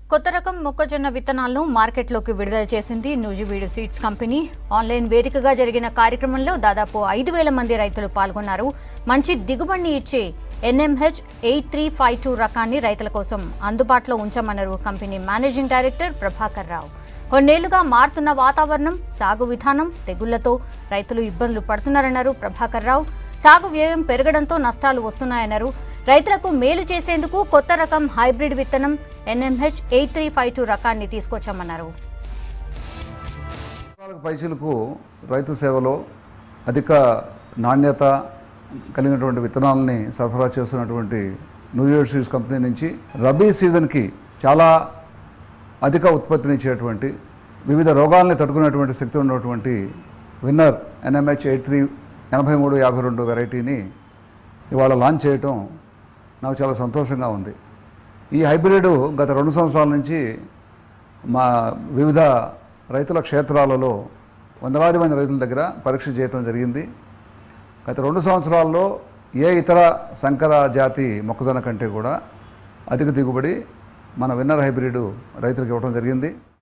కొత్త రకం మొక్కజొన్న విత్తనాలను మార్కెట్లోకి విడుదల చేసింది నూజివీడు సీడ్స్ కంపెనీ. ఆన్లైన్ వేదికగా జరిగిన కార్యక్రమంలో దాదాపు 5,000 మంది రైతులు పాల్గొన్నారు. మంచి దిగుబడిని ఇచ్చే NMH 8352 రకాన్ని రైతుల కోసం అందుబాటులో ఉంచామన్నారు company managing director Prabhakar Rao. కొన్నేళ్లుగా మారుతున్న వాతావరణం, సాగు విధానం, తెగుళ్లతో రైతులు ఇబ్బందులు పడుతున్నారన్నారు ప్రభాకర్ రావు. సాగు వ్యయం పెరగడంతో నష్టాలు వస్తున్నాయన్నారు. రైతులకు మేలు చేసేందుకు కొత్త రకం హైబ్రిడ్ విత్తనం NMH 8352 రకాన్ని తీసుకొచ్చామన్నారు. పైసలకు రైతు సేవలో అధిక నాణ్యత కలిగినటువంటి విత్తనాలని సరఫరా చేస్తున్నటువంటి న్యూజివీడు సీడ్స్ కంపెనీ నుంచి రబీ సీజన్కి చాలా అధిక ఉత్పత్తినిచ్చేటువంటి వివిధ రోగాల్ని తట్టుకునేటువంటి శక్తి ఉన్నటువంటి విన్నర్ NMH 8352 వెరైటీని ఇవాళ లాంచ్ చేయటం నాకు చాలా సంతోషంగా ఉంది. ఈ హైబ్రిడ్ గత 2 సంవత్సరాల నుంచి మా వివిధ రైతుల క్షేత్రాలలో వందలాది మంది రైతుల దగ్గర పరీక్ష చేయడం జరిగింది. గత 2 సంవత్సరాల్లో ఏ ఇతర సంకర జాతి మొక్కజొన్న కంటే కూడా అధిక దిగుబడి మన విన్నర్ హైబ్రిడ్ రైతులకు ఇవ్వడం జరిగింది.